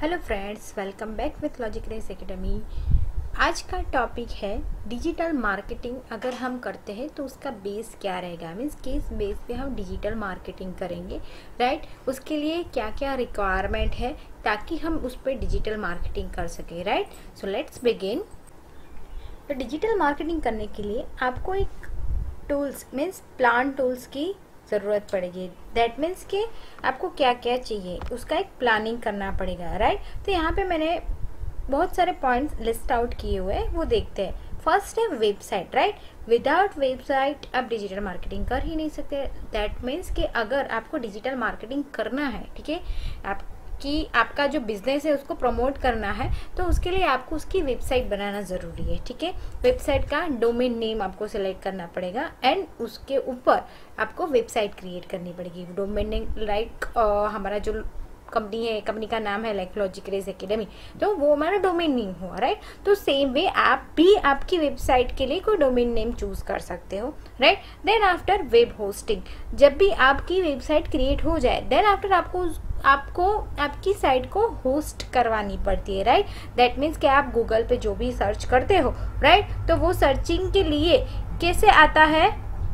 Hello friends, welcome back with logic race academy. आज का topic है डिजिटल मार्केटिंग। अगर हम करते हैं तो उसका बेस क्या रहेगा, मीन्स किस बेस पे हम डिजिटल मार्केटिंग करेंगे, राइट। उसके लिए क्या क्या रिक्वायरमेंट है ताकि हम उस पर डिजिटल मार्केटिंग कर सकें, राइट। So let's begin. तो डिजिटल मार्केटिंग करने के लिए आपको एक टूल्स मीन्स प्लान टूल्स की ज़रूरत पड़ेगी। दैट मीन्स कि आपको क्या क्या चाहिए उसका एक प्लानिंग करना पड़ेगा, राइट। तो यहाँ पे मैंने बहुत सारे पॉइंट्स लिस्ट आउट किए हुए हैं, वो देखते हैं। फर्स्ट है वेबसाइट, राइट। विदाउट वेबसाइट आप डिजिटल मार्केटिंग कर ही नहीं सकते। दैट मीन्स कि अगर आपको डिजिटल मार्केटिंग करना है, ठीक है, आपका जो बिजनेस है उसको प्रमोट करना है, तो उसके लिए आपको उसकी वेबसाइट बनाना ज़रूरी है, ठीक है। वेबसाइट का डोमेन नेम आपको सेलेक्ट करना पड़ेगा एंड उसके ऊपर आपको वेबसाइट क्रिएट करनी पड़ेगी। डोमेन नेम लाइक हमारा जो कंपनी है, कंपनी का नाम है लाइक लॉजिक रेस एकेडमी, तो वो हमारा डोमेन नेम हुआ, राइट। तो सेम वे आप भी आपकी वेबसाइट के लिए कोई डोमेन नेम चूज कर सकते हो, right. Then after web hosting, जब भी आपकी वेबसाइट क्रिएट हो जाए, देन आफ्टर आपको आपकी साइट को होस्ट करवानी पड़ती है, राइट। दैट मीन्स कि आप गूगल पे जो भी सर्च करते हो, राइट, तो वो सर्चिंग के लिए कैसे आता है,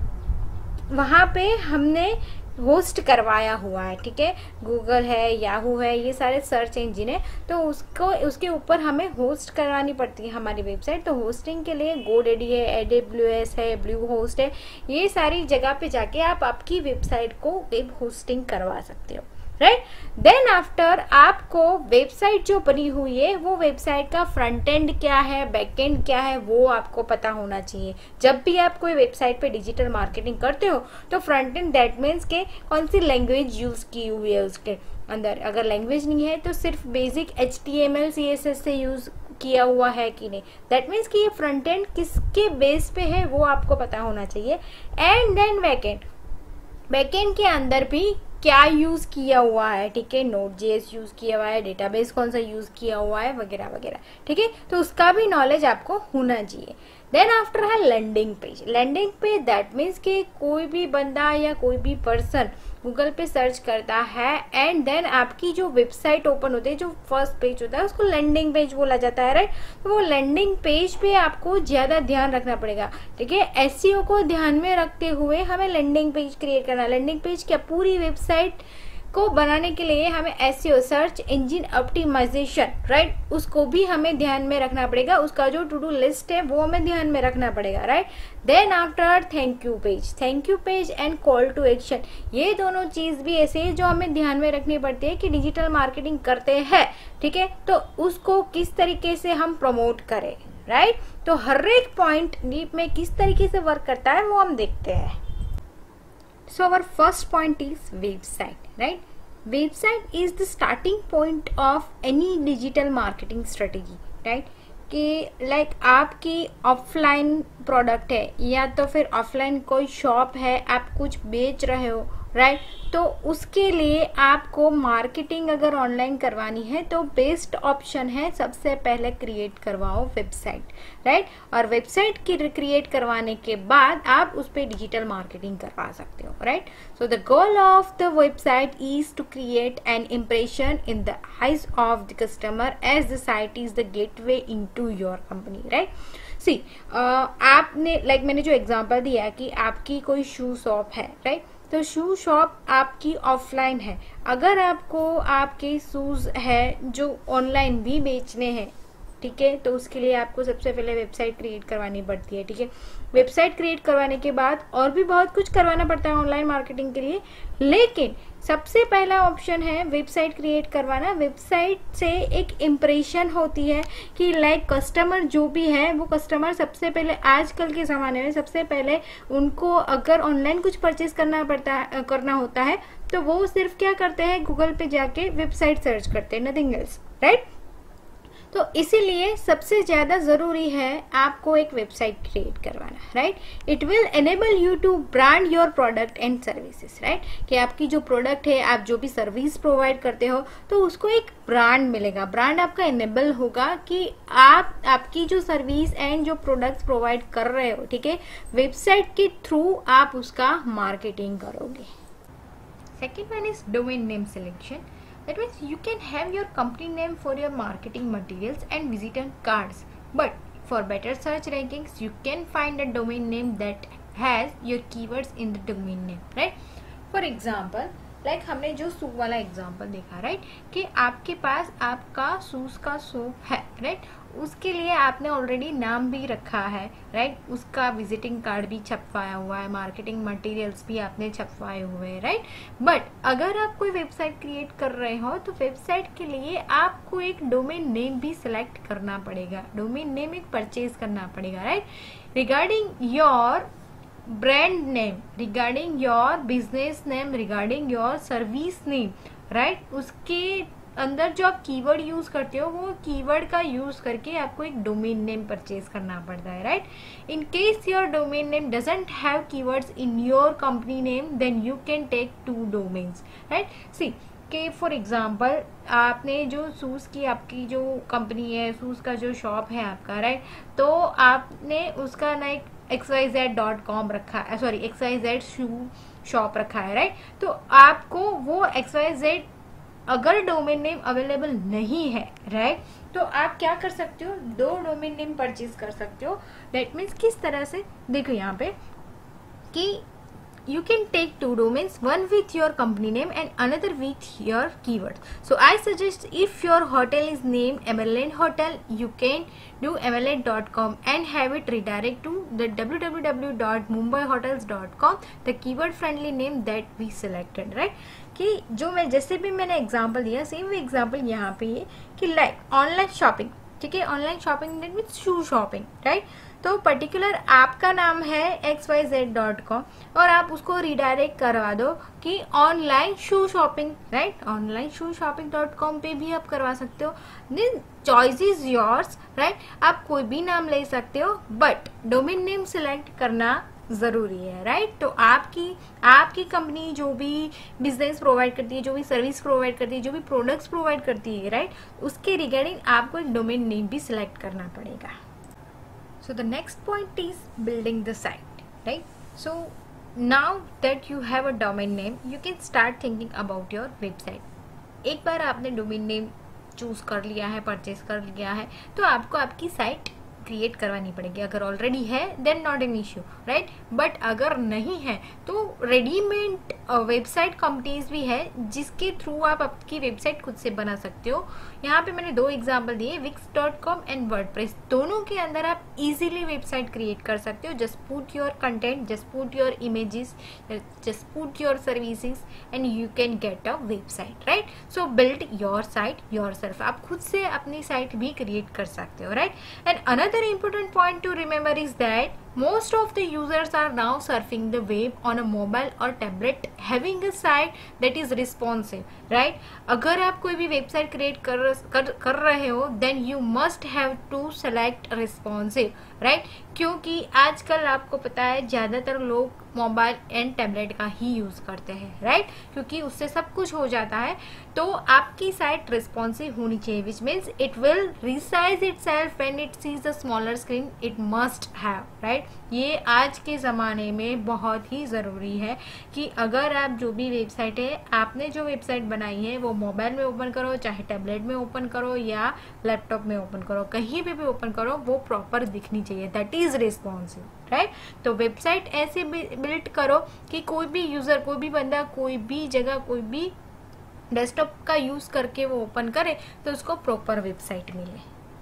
वहाँ पे हमने होस्ट करवाया हुआ है, ठीक है। गूगल है, याहू है, ये सारे सर्च इंजिन है, तो उसके ऊपर हमें होस्ट करवानी पड़ती है हमारी वेबसाइट। तो होस्टिंग के लिए GoDaddy है, AWS है, Bluehost है, ये सारी जगह पे जाके आप आपकी वेबसाइट को वेब होस्टिंग करवा सकते हो, राइट। देन आफ्टर आपको वेबसाइट जो बनी हुई है वो वेबसाइट का फ्रंट एंड क्या है, बैक एंड क्या है, वो आपको पता होना चाहिए। जब भी आप कोई वेबसाइट पे डिजिटल मार्केटिंग करते हो तो फ्रंट एंड दैट मीन्स के कौन सी लैंग्वेज यूज की हुई है उसके अंदर। अगर लैंग्वेज नहीं है तो सिर्फ बेसिक HTML CSS से यूज किया हुआ है कि नहीं, दैट मीन्स कि ये फ्रंट एंड किसके बेस पे है वो आपको पता होना चाहिए। एंड देन बैकएंड के अंदर भी क्या यूज किया हुआ है, ठीक है, Node.js यूज किया हुआ है, डेटाबेस कौन सा यूज किया हुआ है, वगैरह वगैरह, ठीक है। तो उसका भी नॉलेज आपको होना चाहिए। देन आफ्टर है landing page. Landing page that means कि कोई भी बंदा या कोई भी पर्सन गूगल पे सर्च करता है एंड देन आपकी जो वेबसाइट ओपन होती है, जो फर्स्ट पेज होता है उसको लैंडिंग पेज बोला जाता है, राइट। तो वो लैंडिंग पेज पे आपको ज्यादा ध्यान रखना पड़ेगा, ठीक है। SEO को ध्यान में रखते हुए हमें लैंडिंग पेज क्रिएट करना है। लैंडिंग पेज क्या, पूरी वेबसाइट को बनाने के लिए हमें SEO search engine optimisation, right, उसको भी हमें ध्यान में रखना पड़ेगा। उसका जो टू डू लिस्ट है वो हमें ध्यान में रखना पड़ेगा, right. Then after thank you page and call to action, ये दोनों चीज भी ऐसे है जो हमें ध्यान में रखनी पड़ती है कि डिजिटल मार्केटिंग करते हैं, ठीक है, तो उसको किस तरीके से हम प्रमोट करें, राइट। तो हर एक पॉइंट डीप में किस तरीके से वर्क करता है वो हम देखते हैं। So our first point is website, right? Website is the starting point of any digital marketing strategy, right? कि लाइक आपकी ऑफलाइन प्रोडक्ट है या तो फिर ऑफलाइन कोई शॉप है, आप कुछ बेच रहे हो, राइट, तो उसके लिए आपको मार्केटिंग अगर ऑनलाइन करवानी है तो बेस्ट ऑप्शन है सबसे पहले क्रिएट करवाओ वेबसाइट, राइट। और वेबसाइट की क्रिएट करवाने के बाद आप उस पर डिजिटल मार्केटिंग करवा सकते हो, right. So the goal of the website is to create an impression in the eyes of the customer as the site is the gateway into your company, right. See आपने like मैंने जो example दिया कि आपकी कोई शू shop है, right, तो शू shop आपकी ऑफलाइन है। अगर आपको आपके शूज है जो ऑनलाइन भी बेचने हैं, ठीक है, तो उसके लिए आपको सबसे पहले वेबसाइट क्रिएट करवानी पड़ती है, ठीक है। वेबसाइट क्रिएट करवाने के बाद और भी बहुत कुछ करवाना पड़ता है ऑनलाइन मार्केटिंग के लिए, लेकिन सबसे पहला ऑप्शन है वेबसाइट क्रिएट करवाना। वेबसाइट से एक इम्प्रेशन होती है कि लाइक कस्टमर जो भी है वो कस्टमर सबसे पहले आजकल के ज़माने में सबसे पहले उनको अगर ऑनलाइन कुछ परचेज करना होता है तो वो सिर्फ क्या करते हैं, गूगल पे जाके वेबसाइट सर्च करते हैं, नथिंग एल्स, राइट। तो इसीलिए सबसे ज्यादा जरूरी है आपको एक वेबसाइट क्रिएट करवाना, right. It will enable you to brand your product and services, right, कि आपकी जो प्रोडक्ट है, आप जो भी सर्विस प्रोवाइड करते हो तो उसको एक ब्रांड मिलेगा। ब्रांड आपका एनेबल होगा कि आप आपकी जो सर्विस एंड जो प्रोडक्ट्स प्रोवाइड कर रहे हो, ठीक है, वेबसाइट के थ्रू आप उसका मार्केटिंग करोगे। Second one is domain name selection. That means you can have your company name for your marketing materials and visitor cards, but for better search rankings you can find a domain name that has your keywords in the domain name, right? For example, like हमने जो शू वाला example देखा, right, कि आपके पास आपका shoes का shop है, right, उसके लिए आपने ऑलरेडी नाम भी रखा है, राइट, उसका विजिटिंग कार्ड भी छपवाया हुआ है, मार्केटिंग मटेरियल्स भी आपने छपवाए हुए हैं, राइट। बट अगर आप कोई वेबसाइट क्रिएट कर रहे हो तो वेबसाइट के लिए आपको एक डोमेन नेम भी सिलेक्ट करना पड़ेगा, डोमेन नेम एक परचेज करना पड़ेगा, right, regarding your brand name, regarding your business name, regarding your service name, right, उसके अंदर जो आप कीवर्ड यूज करते हो वो कीवर्ड का यूज करके आपको एक डोमेन नेम परचेज करना पड़ता है, right. In case your domain name doesn't have keywords in your company name then you can take 2 domains, right. See कि फॉर एग्जाम्पल आपने जो शूज़ की आपकी जो कंपनी है, शूज़ का जो शॉप है आपका, राइट, तो आपने उसका ना एक xyz.com रखा है, सॉरी xyz शू शॉप रखा है, राइट। तो आपको वो xyz अगर डोमेन नेम अवेलेबल नहीं है, राइट, तो आप क्या कर सकते हो, 2 डोमेन नेम परचेज कर सकते हो। दैट मीन्स किस तरह से, देखो यहाँ पे कि you can take 2 domains, one with your company name and another with your keywords. So I suggest if your hotel is named Emerald Hotel, you can do emerald.com and have it redirect to the www.mumbaihotels.com, the keyword friendly name that we selected, right? कि जो मैं जैसे भी मैंने example दिया same example यहाँ पे ये कि लाइक ऑनलाइन शॉपिंग, ठीक है, online shopping that means shoe shopping, right. तो पर्टिकुलर आपका नाम है xyz.com और आप उसको रिडायरेक्ट करवा दो कि online shoe shopping, right, online shoe shopping dot com पे भी आप करवा सकते हो। Then choice is yours, right, आप कोई भी नाम ले सकते हो बट डोमेन नेम सिलेक्ट करना जरूरी है, राइट। तो आपकी कंपनी जो भी बिजनेस प्रोवाइड करती है, जो भी सर्विस प्रोवाइड करती है, जो भी प्रोडक्ट्स प्रोवाइड करती है, राइट, उसके रिगार्डिंग आपको एक डोमेन नेम भी सिलेक्ट करना पड़ेगा। So the next point is building the site, right? So now that you have a domain name, you can start thinking about your website. एक बार आपने डोमेन नेम चूज कर लिया है, परचेज कर लिया है, तो आपको आपकी साइट क्रिएट करवानी पड़ेगी। अगर ऑलरेडी है then not an issue, right, but अगर नहीं है तो रेडीमेड वेबसाइट कंपनीज भी है जिसके थ्रू आप आपकी वेबसाइट खुद से बना सकते हो। यहाँ पे मैंने 2 एग्जांपल दिए, wix.com एंड वर्डप्रेस, दोनों के अंदर आप इजीली वेबसाइट क्रिएट कर सकते हो। Just put your content, just put your images, just put your services and you can get a website, right. So build your site yourself, आप खुद से अपनी साइट भी क्रिएट कर सकते हो, right. And another important point to remember is that most of the users are now surfing the web on a mobile or tablet having a site that is responsive, right? अगर आप कोई भी website create कर रहे हो then you must have to select responsive, right? क्योंकि आजकल आपको पता है ज्यादातर लोग मोबाइल एंड टैबलेट का ही यूज करते हैं, राइट, क्योंकि उससे सब कुछ हो जाता है। तो आपकी साइट रिस्पॉन्सिव होनी चाहिए, which means it will resize itself when it sees a smaller screen, it must have, right. ये आज के ज़माने में बहुत ही ज़रूरी है कि अगर आप जो भी वेबसाइट है, आपने जो वेबसाइट बनाई है वो मोबाइल में ओपन करो, चाहे टैबलेट में ओपन करो या लैपटॉप में ओपन करो, कहीं पे भी ओपन करो, वो प्रॉपर दिखनी चाहिए, दैट इज रिस्पॉन्सिव, राइट। तो वेबसाइट ऐसे बिल्ड करो कि कोई भी यूज़र, कोई भी बंदा, कोई भी जगह, कोई भी डेस्कटॉप का यूज़ करके वो ओपन करे तो उसको प्रॉपर वेबसाइट मिले।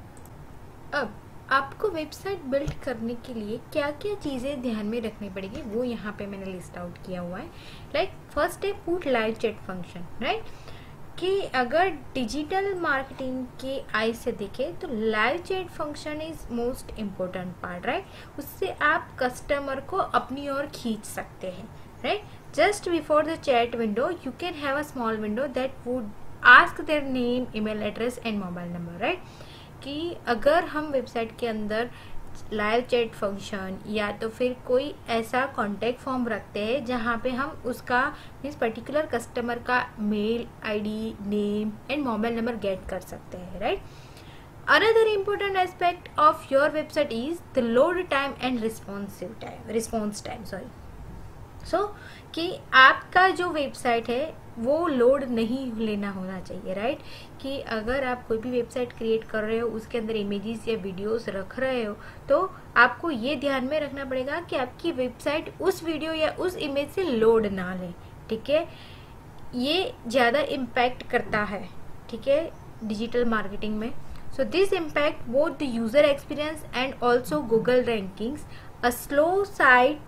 अब आपको वेबसाइट बिल्ड करने के लिए क्या क्या चीज़ें ध्यान में रखनी पड़ेगी वो यहाँ पे मैंने लिस्ट आउट किया हुआ है। लाइक फर्स्ट है put live chat function, right, कि अगर डिजिटल मार्केटिंग के आई से देखें तो live chat function is most important part, right. उससे आप कस्टमर को अपनी ओर खींच सकते हैं, राइट। Just before the chat window you can have a small window that would ask their name, email address and mobile number, right. कि अगर हम वेबसाइट के अंदर लाइव चैट फंक्शन या तो फिर कोई ऐसा कॉन्टैक्ट फॉर्म रखते हैं जहाँ पे हम उसका मीन्स पर्टिकुलर कस्टमर का mail ID, name and mobile number get कर सकते हैं, right. Another important aspect of your website is the load time and response time, so कि आपका जो वेबसाइट है वो लोड नहीं लेना होना चाहिए, राइट। कि अगर आप कोई भी वेबसाइट क्रिएट कर रहे हो, उसके अंदर इमेजेस या वीडियोस रख रहे हो, तो आपको ये ध्यान में रखना पड़ेगा कि आपकी वेबसाइट उस वीडियो या उस इमेज से लोड ना ले, ठीक है। ये ज़्यादा इम्पैक्ट करता है, ठीक है, डिजिटल मार्केटिंग में। So this impact both the user experience and also Google rankings. A slow site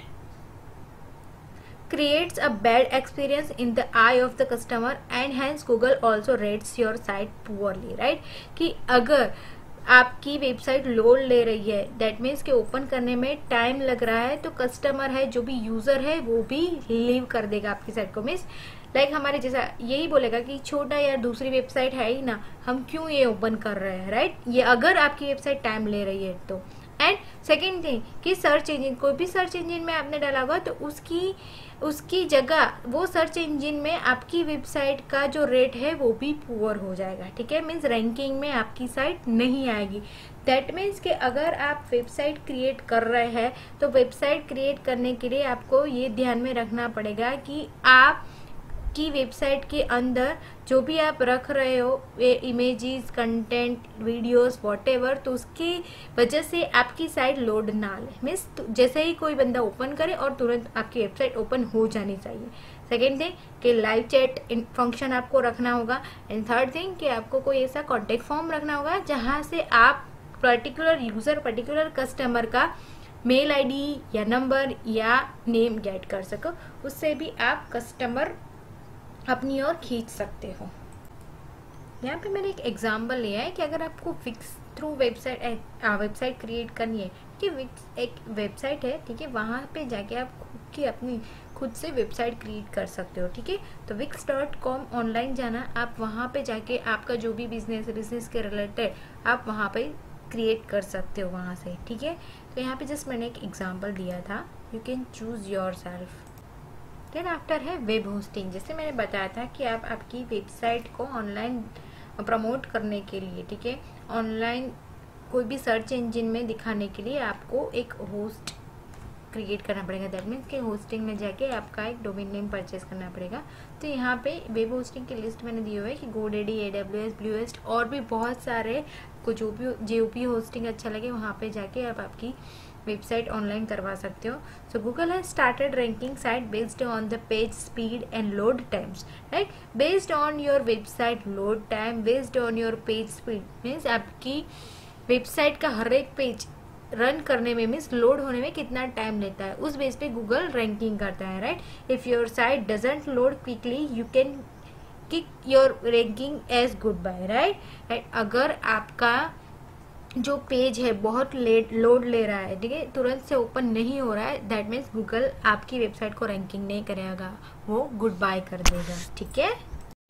creates a bad experience in the eye of the customer and hence Google also rates your site poorly, right। कि अगर आपकी website load ले रही है, that means कि open करने में time लग रहा है, तो कस्टमर है, जो भी यूजर है, वो भी लीव कर देगा आपकी साइट को। मीन्स लाइक हमारे जैसा यही बोलेगा कि छोटा यार दूसरी वेबसाइट है ही ना, हम क्यों ये ओपन कर रहे हैं, राइट। ये अगर आपकी वेबसाइट टाइम ले रही है तो। एंड सेकेंड थिंग कि सर्च इंजिन, कोई भी सर्च इंजिन में आपने डाला होगा तो उसकी जगह वो सर्च इंजिन में आपकी वेबसाइट का जो रेट है वो भी पुअर हो जाएगा, ठीक है। मीन्स रैंकिंग में आपकी साइट नहीं आएगी। दैट मीन्स कि अगर आप वेबसाइट क्रिएट कर रहे हैं तो वेबसाइट क्रिएट करने के लिए आपको ये ध्यान में रखना पड़ेगा कि आप की वेबसाइट के अंदर जो भी आप रख रहे हो इमेजेस, कंटेंट, वीडियोस, व्हाटएवर, तो उसकी वजह से आपकी साइट लोड ना ले। मीन्स जैसे ही कोई बंदा ओपन करे और तुरंत आपकी वेबसाइट ओपन हो जानी चाहिए। सेकेंड थिंग कि लाइव चैट फंक्शन आपको रखना होगा। एंड थर्ड थिंग कि आपको कोई ऐसा कॉन्टेक्ट फॉर्म रखना होगा जहाँ से आप पर्टिकुलर यूजर, पर्टिकुलर कस्टमर का मेल आईडी या नंबर या नेम गेट कर सको। उससे भी आप कस्टमर अपनी ओर खींच सकते हो। यहाँ पे मैंने एक एग्जांपल लिया है कि अगर आपको विक्स थ्रू वेबसाइट क्रिएट करनी है, कि विक्स एक वेबसाइट है, ठीक है, वहाँ पे जाके आप अपनी खुद से वेबसाइट क्रिएट कर सकते हो, ठीक है। तो wix.com ऑनलाइन जाना, आप वहाँ पे जाके आपका जो भी बिजनेस के रिलेटेड आप वहाँ पे क्रिएट कर सकते हो वहाँ से, ठीक है। तो यहाँ पे जस्ट मैंने एक एग्जाम्पल दिया था, you can choose yourself. Then after है वेब होस्टिंग। जैसे मैंने बताया था कि आप आपकी वेबसाइट को ऑनलाइन प्रमोट करने के लिए, ठीक है, ऑनलाइन कोई भी सर्च इंजिन में दिखाने के लिए आपको एक होस्ट क्रिएट करना पड़ेगा। दैट मीन्स कि होस्टिंग में जाके आपका एक डोमेन नेम परचेज करना पड़ेगा। तो यहाँ पे वेब होस्टिंग की लिस्ट मैंने दी हुई है कि GoDaddy, AWS, Bluehost और भी बहुत सारे को जो भी होस्टिंग अच्छा लगे वहाँ पे जाके आप आपकी वेबसाइट ऑनलाइन करवा सकते हो। So Google has started ranking site based on the page speed and load times, right. Based on your website load time, based on your page speed, means आपकी वेबसाइट का हर एक पेज रन करने में, means load होने में कितना time लेता है, उस बेस पे गूगल रैंकिंग करता है, right. If your site doesn't load quickly you can kick your ranking as goodbye, right. अगर आपका जो पेज है बहुत लेट लोड ले रहा है, ठीक है, तुरंत से ओपन नहीं हो रहा है, दैट मीन्स गूगल आपकी वेबसाइट को रैंकिंग नहीं करेगा, वो गुड बाय कर देगा, ठीक है।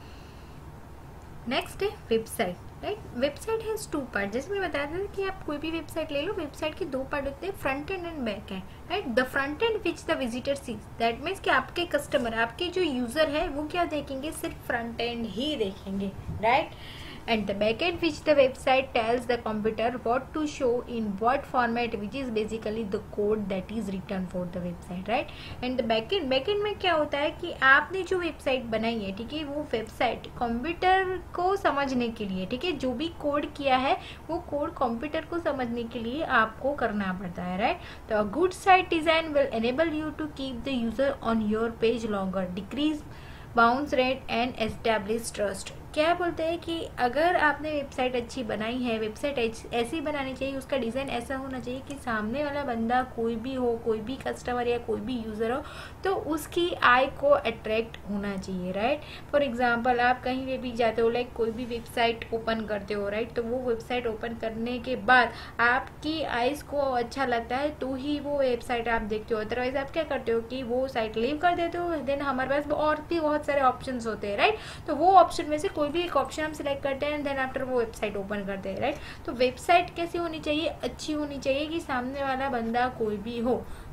नेक्स्ट है website, right. Website has two part. जैसे मैं बताया था कि आप कोई भी वेबसाइट ले लो, वेबसाइट के दो पार्ट होते हैं, front end and back end, right. The front end which the visitor sees, that means कि आपके कस्टमर, आपके जो यूजर है वो क्या देखेंगे, सिर्फ फ्रंट एंड ही देखेंगे, right. And the backend which the website tells the computer what to show in what format, which is basically the code that is written for the website, right। and the backend में क्या होता है कि आपने जो website बनाई है, ठीक है, वो वेबसाइट कंप्यूटर को समझने के लिए, ठीक है, जो भी कोड किया है वो कोड कंप्यूटर को समझने के लिए आपको करना पड़ता है, राइट। तो a good site design will enable you to keep the user on your page longer, decrease bounce rate and establish trust. क्या बोलते हैं कि अगर आपने वेबसाइट अच्छी बनाई है, वेबसाइट ऐसी बनानी चाहिए, उसका डिज़ाइन ऐसा होना चाहिए कि सामने वाला बंदा कोई भी हो, कोई भी कस्टमर या कोई भी यूज़र हो, तो उसकी आई को अट्रैक्ट होना चाहिए, राइट। फॉर एग्जांपल आप कहीं भी जाते हो, लाइक कोई भी वेबसाइट ओपन करते हो, राइट, तो वो वेबसाइट ओपन करने के बाद आपकी आइज़ को अच्छा लगता है तो ही वो वेबसाइट आप देखते हो, अदरवाइज आप क्या करते हो कि वो साइट लीव कर देते हो। देन हमारे पास और भी बहुत सारे ऑप्शंस होते हैं, राइट। तो वो ऑप्शन में से कोई भी एक ऑप्शन हम सिलेक्ट करते हैं, देन आफ्टर वो वेबसाइट ओपन करते हैं, राइट। तो वेबसाइट कैसी होनी चाहिए, अच्छी होनी चाहिए कि सामने वाला बंदा कोई भी हो,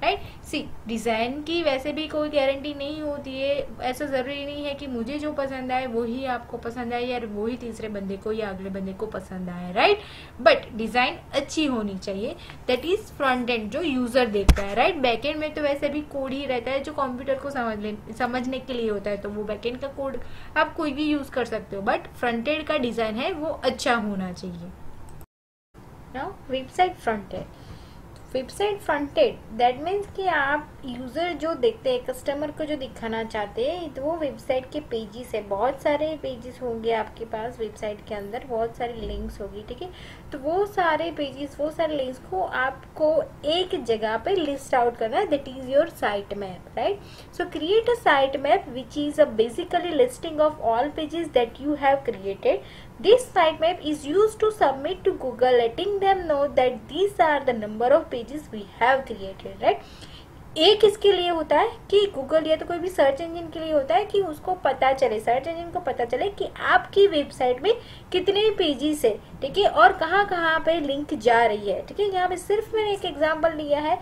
राइट। सी डिज़ाइन की वैसे भी कोई गारंटी नहीं होती है, ऐसा ज़रूरी नहीं है कि मुझे जो पसंद आए वही आपको पसंद आए या वही तीसरे बंदे को या अगले बंदे को पसंद आए, राइट। बट डिज़ाइन अच्छी होनी चाहिए, दैट इज़ फ्रंट एंड जो यूज़र देखता है, राइट। बैक एंड में तो वैसे भी कोड ही रहता है जो कंप्यूटर को समझने के लिए होता है, तो वो बैक एंड का कोड आप कोई भी यूज़ कर सकते हो, बट फ्रंट एंड का डिज़ाइन है वो अच्छा होना चाहिए। Now website front end, website front end that means कि आप यूज़र जो देखते हैं, कस्टमर को जो दिखाना चाहते हैं, तो वो वेबसाइट के पेजेस है, बहुत सारे पेजेस होंगे आपके पास वेबसाइट के अंदर, बहुत सारी लिंक्स होगी, ठीक है। तो वो सारे पेजेस, वो सारे लिंक्स को आपको एक जगह पे लिस्ट आउट करना है, that is your site map, right. So create a site map which is a basically listing of all pages that you have created. This sitemap is used to submit to Google, letting them know that these are the number of pages we have created, right? एक इसके लिए होता है कि Google या तो कोई भी सर्च इंजन के लिए होता है कि उसको पता चले, सर्च इंजन को पता चले कि आपकी वेबसाइट में कितने पेजेस है, ठीक है, और कहाँ कहाँ पे लिंक जा रही है, ठीक है। यहाँ पे सिर्फ मैंने एक एग्जांपल लिया है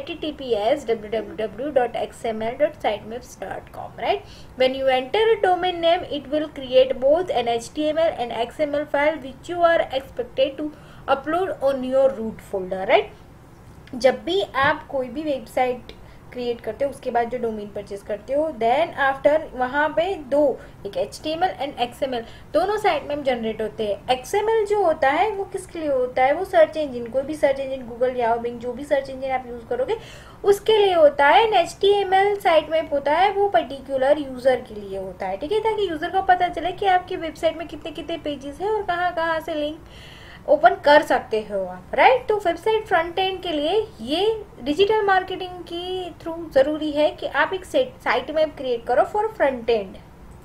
https://www.xml.sitemaps.com, right. When you enter a domain name it will create both an HTML and XML file which you are expected to upload on your root folder, right. जब भी आप कोई भी वेबसाइट क्रिएट करते हो उसके बाद जो डोमेन परचेज करते हो, देन आफ्टर वहाँ पे दो, एक HTML एंड XML दोनों साइट में जनरेट होते हैं। XML जो होता है वो किसके लिए होता है, वो सर्च इंजन, कोई भी सर्च इंजन, गूगल या बिंग, जो भी सर्च इंजन आप यूज करोगे उसके लिए होता है। एंड HTML साइट मैप होता है वो पर्टिकुलर यूजर के लिए होता है, ठीक है, ताकि यूजर को पता चले कि आपकी वेबसाइट में कितने कितने पेजेस है और कहाँ कहाँ से लिंक ओपन कर सकते हो आप, राइट। तो वेबसाइट फ्रंट एंड के लिए ये डिजिटल मार्केटिंग की थ्रू जरूरी है कि आप एक साइट मैप क्रिएट करो for front end.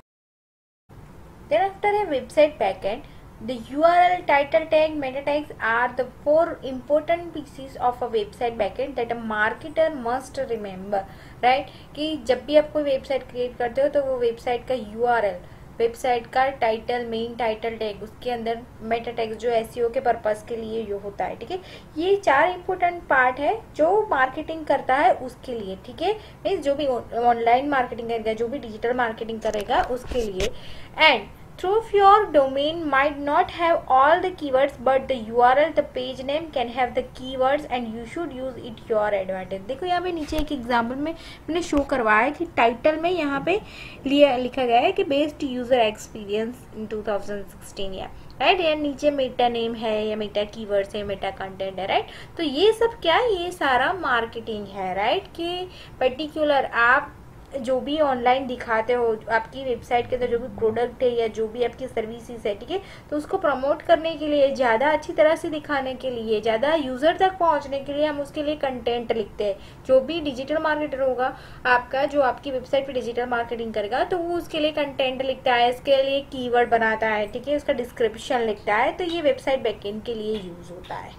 Then after है website back end. The URL, title tag, meta tags are the 4 important pieces of a website backend that a marketer must remember, right? कि जब भी आप कोई website create करते हो तो वो वेबसाइट का URL, वेबसाइट का टाइटल, मेन टाइटल टैग, उसके अंदर मेटा टैग जो SEO के पर्पस के लिए जो होता है, ठीक है। ये 4 इंपॉर्टेंट पार्ट है जो मार्केटिंग करता है उसके लिए, ठीक है, मीन्स जो भी ऑनलाइन मार्केटिंग करेगा, जो भी डिजिटल मार्केटिंग करेगा उसके लिए। And through your domain might not have all the keywords, but the URL, the page name can have the keywords and you should use it your advantage. देखो यहाँ पे नीचे एक एग्जाम्पल में मैंने शो करवाया है कि टाइटल में यहाँ पे लिखा गया है कि बेस्ट यूजर एक्सपीरियंस इन 2016 या राइट, या नीचे मेटा नेम है या मेटा कीवर्ड्स है, मेटा कंटेंट है, राइट। तो ये सब क्या है, ये सारा मार्केटिंग है, राइट, कि पर्टिकुलर आप जो भी ऑनलाइन दिखाते हो, आपकी वेबसाइट के अंदर जो भी प्रोडक्ट है या जो भी आपकी सर्विसेज है, ठीक है, तो उसको प्रमोट करने के लिए, ज़्यादा अच्छी तरह से दिखाने के लिए, ज़्यादा यूज़र तक पहुंचने के लिए हम उसके लिए कंटेंट लिखते हैं। जो भी डिजिटल मार्केटर होगा आपका, जो आपकी वेबसाइट पे डिजिटल मार्केटिंग करेगा, तो वो उसके लिए कंटेंट लिखता है, इसके लिए कीवर्ड बनाता है, ठीक है, उसका डिस्क्रिप्शन लिखता है। तो ये वेबसाइट बैकएंड के लिए यूज होता है।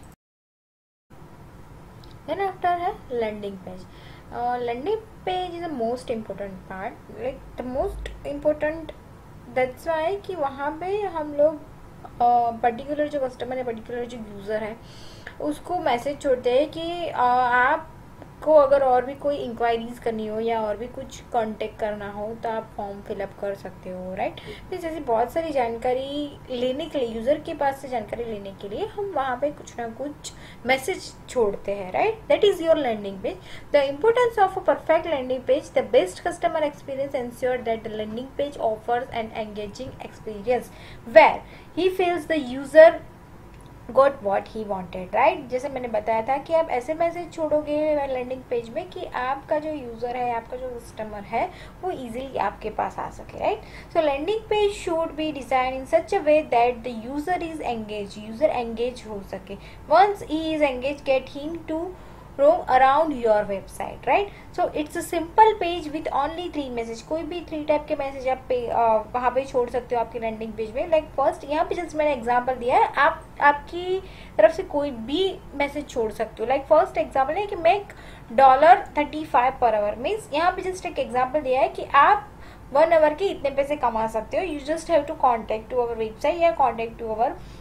देन आफ्टर है landing page. Landing page is the most important part, like the most important. That's why कि वहाँ पे हम लोग पर्टिकुलर जो कस्टमर है, पर्टिकुलर जो यूज़र है, उसको मैसेज छोड़ते हैं कि आपको अगर और भी कोई इंक्वायरीज करनी हो या और भी कुछ कांटेक्ट करना हो तो आप फॉर्म फिलअप कर सकते हो, राइट। तो जैसे बहुत सारी जानकारी लेने के लिए, यूज़र के पास से जानकारी लेने के लिए हम वहाँ पे कुछ ना कुछ मैसेज छोड़ते हैं, right. That is your landing page. The importance of a perfect landing page. The best customer experience ensure that the landing page offers an engaging experience where he feels the user got what he wanted, right. जैसे मैंने बताया था कि आप ऐसे message छोड़ोगे landing page में कि आपका जो यूज़र है, आपका जो कस्टमर है, वो इजीली आपके पास आ सके, right. So landing page should be design in such a way that the user is engage, user engage हो सके. Once he is engage, get him to roam around your website, right. So it's a simple page with only 3 message. कोई भी 3 type के message आप वहाँ पे छोड़ सकते हो आपकी लैंडिंग पेज में. लाइक फर्स्ट, यहाँ पे जस्ट मैंने एग्जांपल दिया है, आप आपकी तरफ से कोई भी मैसेज छोड़ सकते हो. लाइक फर्स्ट एग्जांपल है कि मेक $35 per hour. मीन्स यहाँ पे जस्ट एक एग्जांपल दिया है कि आप 1 आवर के इतने पैसे कमा सकते हो. You just have to contact to our website या contact to our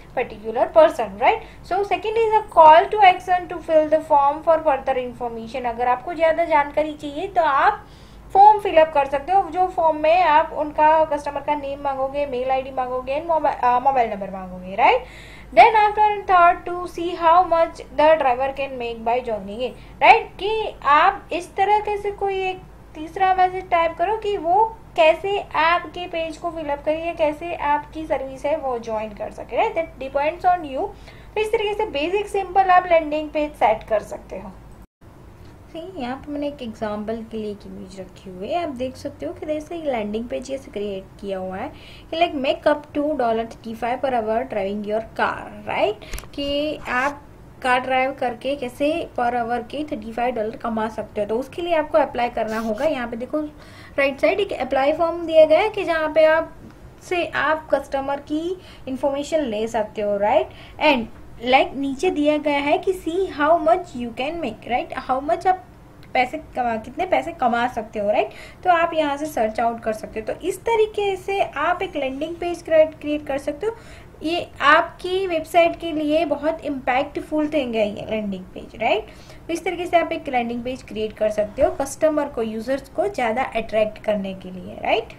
particular person, right? So second is a call to action to fill the form for further information. अगर आपको ज़्यादा जानकारी चाहिए तो आप फॉर्म फिलअप कर सकते हो, जो फॉर्म में आप उनका कस्टमर का नेम मांगोगे, मेल आईडी मांगोगे एंड मोबाइल नंबर मांगोगे, right? Then after third to see how much the driver can make by joining it, right? कि आप इस तरह कैसे कोई एक तीसरा मैसेज टाइप करो कि वो कैसे आपके पेज को फिलअप करिए, कैसे आपकी सर्विस है वो ज्वाइन कर सके, right? That depends on you. तो इस तरीके से बेसिक सिंपल आप लैंडिंग पेज सेट कर सकते हो। यहाँ पे मैंने एक एग्जांपल के लिए एक इमेज रखी हुई है, आप देख सकते हो कि जैसे लैंडिंग पेज ऐसे क्रिएट किया हुआ है कि like make up to $35 per hour driving your car, right? कि आप कार ड्राइव करके कैसे पर आवर के $35 कमा सकते हो। तो उसके लिए आपको अप्लाई करना होगा। यहाँ पे देखो राइट साइड एक अप्लाई फॉर्म दिया गया है कि जहाँ पे आप कस्टमर की इंफॉर्मेशन ले सकते हो, राइट? एंड लाइक नीचे दिया गया है कि see how much you can make, right? How much आप कितने पैसे कमा सकते हो, राइट? तो आप यहाँ से सर्च आउट कर सकते हो। तो इस तरीके से आप एक लैंडिंग पेज क्रिएट कर सकते हो। ये आपकी वेबसाइट के लिए बहुत इम्पैक्टफुल थिंग है ये लैंडिंग पेज, राइट? तो इस तरीके से आप एक लैंडिंग पेज क्रिएट कर सकते हो कस्टमर को, यूजर्स को ज़्यादा अट्रैक्ट करने के लिए, right?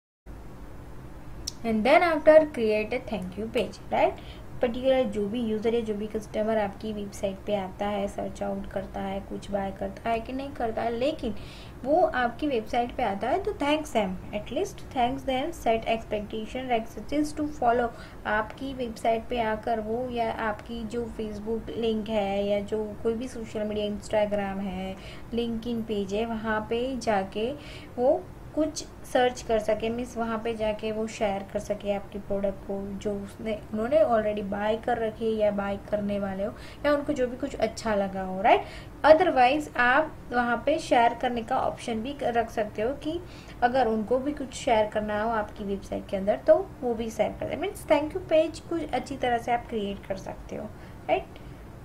And then after create a thank you page, right? Particular जो भी यूज़र है, जो भी कस्टमर आपकी वेबसाइट पे आता है, सर्च आउट करता है, कुछ बाय करता है कि नहीं करता है, लेकिन वो आपकी वेबसाइट पे आता है, तो thanks them, at least thanks them, set expectation exercise to follow. आपकी वेबसाइट पे आकर वो या आपकी जो फेसबुक लिंक है या जो कोई भी सोशल मीडिया, इंस्टाग्राम है, लिंक्डइन पेज है, वहाँ पे जाके वो कुछ सर्च कर सके, मीन्स वहाँ पे जाके वो शेयर कर सके आपकी प्रोडक्ट को जो उन्होंने ऑलरेडी बाय कर रखी है या बाय करने वाले हो, या उनको जो भी कुछ अच्छा लगा हो, राइट? अदरवाइज आप वहाँ पे शेयर करने का ऑप्शन भी रख सकते हो कि अगर उनको भी कुछ शेयर करना हो आपकी वेबसाइट के अंदर तो वो भी शेयर कर दे। मीन्स थैंक यू पेज कुछ अच्छी तरह से आप क्रिएट कर सकते हो, right?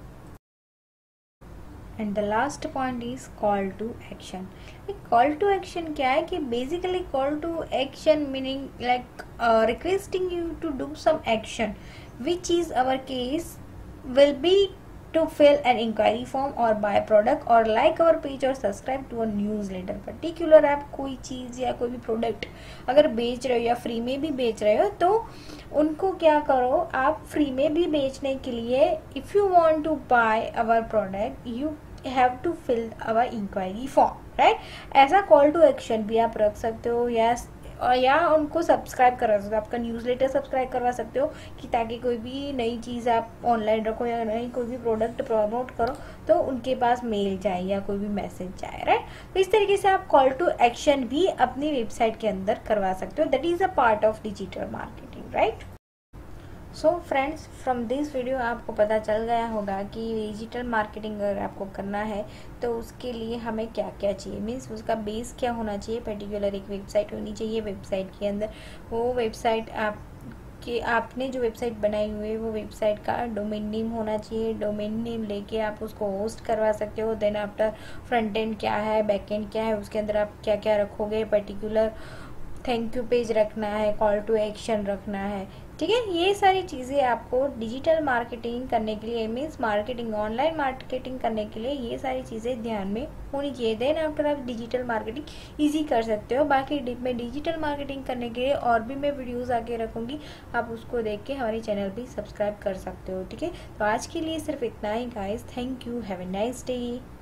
And the last point is call to action. Call to action क्या है कि basically call to action meaning like requesting you to do some action which is our case will be to fill an inquiry form or buy product or like our page or subscribe to a newsletter। Particular आप कोई चीज़ या कोई भी product अगर बेच रहे हो या फ्री में भी बेच रहे हो तो उनको क्या करो, आप फ्री में भी बेचने के लिए if you want to buy our product you have to fill our inquiry form, right? ऐसा कॉल टू एक्शन भी आप रख सकते हो या उनको सब्सक्राइब करवा सकते हो, आपका न्यूज़लेटर सब्सक्राइब करवा सकते हो कि ताकि कोई भी नई चीज़ आप ऑनलाइन रखो या नई कोई भी प्रोडक्ट प्रमोट करो तो उनके पास मेल जाए या कोई भी मैसेज जाए, राइट? तो इस तरीके से आप कॉल टू एक्शन भी अपनी वेबसाइट के अंदर करवा सकते हो। That is a part of digital marketing, right? So friends, from this video आपको पता चल गया होगा कि डिजिटल मार्केटिंग अगर आपको करना है तो उसके लिए हमें क्या क्या चाहिए, मीन्स उसका बेस क्या होना चाहिए। पर्टिकुलर एक वेबसाइट होनी चाहिए, वेबसाइट के अंदर वो वेबसाइट आपने जो वेबसाइट बनाई हुई है वो वेबसाइट का डोमेन नेम होना चाहिए। डोमेन नेम लेके आप उसको होस्ट करवा सकते हो। देन आफ्टर फ्रंट एंड क्या है, बैक एंड क्या है, उसके अंदर आप क्या क्या रखोगे, पर्टिकुलर थैंक यू पेज रखना है, कॉल टू एक्शन रखना है, ठीक है? ये सारी चीज़ें आपको डिजिटल मार्केटिंग करने के लिए, मीन्स मार्केटिंग ऑनलाइन मार्केटिंग करने के लिए ये सारी चीज़ें ध्यान में होनी चाहिए। देन आफ्टर आप डिजिटल मार्केटिंग ईजी कर सकते हो। बाकी मैं डिजिटल मार्केटिंग करने के लिए और भी मैं वीडियोस आके रखूँगी, आप उसको देख के हमारे चैनल भी सब्सक्राइब कर सकते हो, ठीक है? तो आज के लिए सिर्फ इतना ही guys. Thank you, have a nice day.